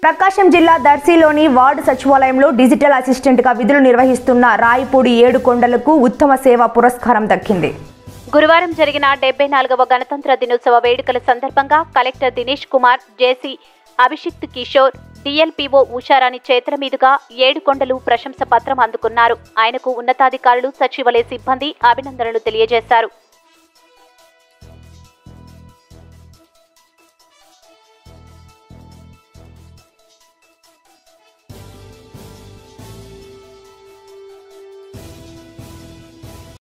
ప్రకాశం జిల్లా దర్శిలోని వార్డు సచివాలయంలో డిజిటల్ అసిస్టెంట్ గా విధులు నిర్వహిస్తున్న రాయపూడి ఏడుకొండలకు ఉత్తమ సేవా పురస్కారం దక్కింది. గురువారం జరిగిన 74వ గణతంత్ర దినోత్సవ వేడుకల సందర్భంగా collector Dinesh Kumar, JC Abhishikt Kishore, DLPO Usharani చేతుల మీదుగా ఏడుకొండలు ప్రశంస పత్రం అందుకున్నారు. ఆయనకు ఉన్నతాధికారులు, సచివాలయ సిబ్బంది అభినందనలు తెలియజేశారు.